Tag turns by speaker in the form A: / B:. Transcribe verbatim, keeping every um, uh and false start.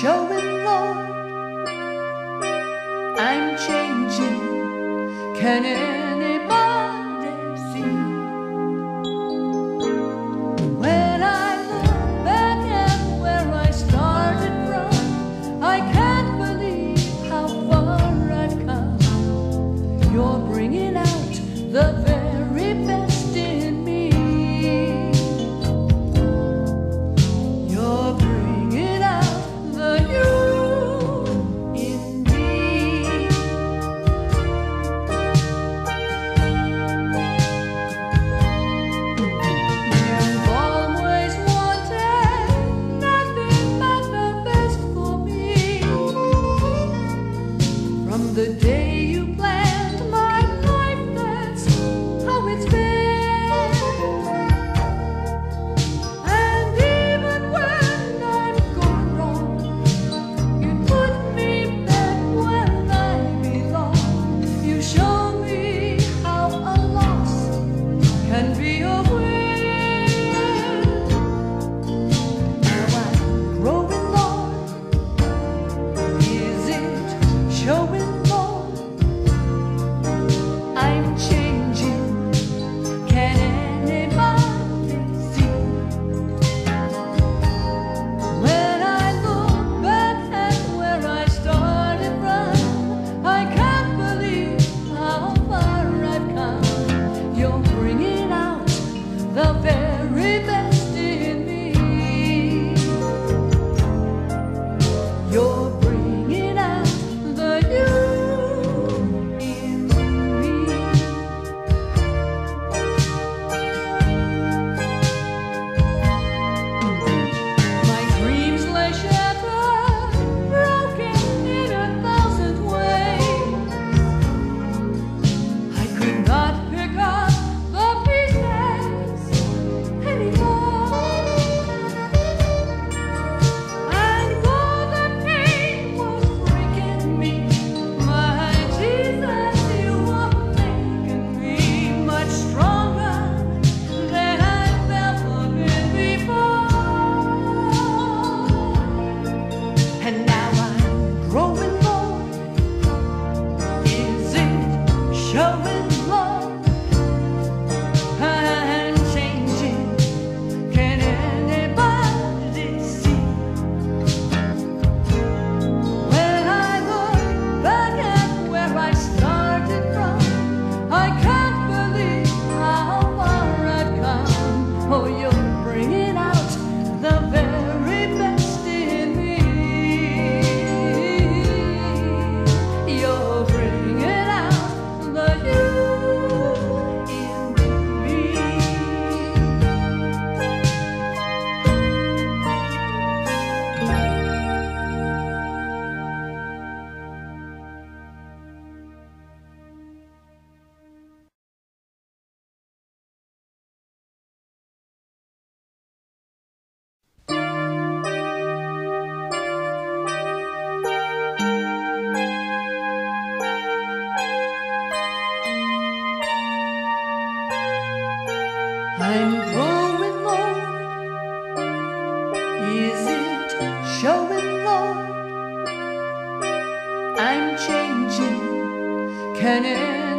A: showing, Lord, I'm changing. Can anybody see? When I look back at where I started from, I can't believe how far I've come. You're bringing out the very best in me. You're bringing out the you in me. You've always wanted nothing but the best for me. From the day you planned my life, that's how it's been. And even when I'm going wrong, you put me back where I belong. You show me how a loss can be a win. Now I'm growing, Lord. Is it showing, Lord? I'm changing. Can anybody see? When I look back at where I started from, I can't believe how far I've come. You're bringing out the very best in me. You're bringing out the you in me. My dreams lay shattered, broken in a thousand ways. I could not pick up the pieces anymore. And though the pain was breaking me, my Jesus, you were making me much stronger than I've ever been before. And now I'm growing, Lord. Is it showing, Lord? I'm changing. Can anybody see? When I look back at where I started from, I can't believe how far I've come. Oh, you're bringing out the very best in me. You're bringing out the you in me. I'm growing, Lord. Is it showing, Lord? I'm changing. Can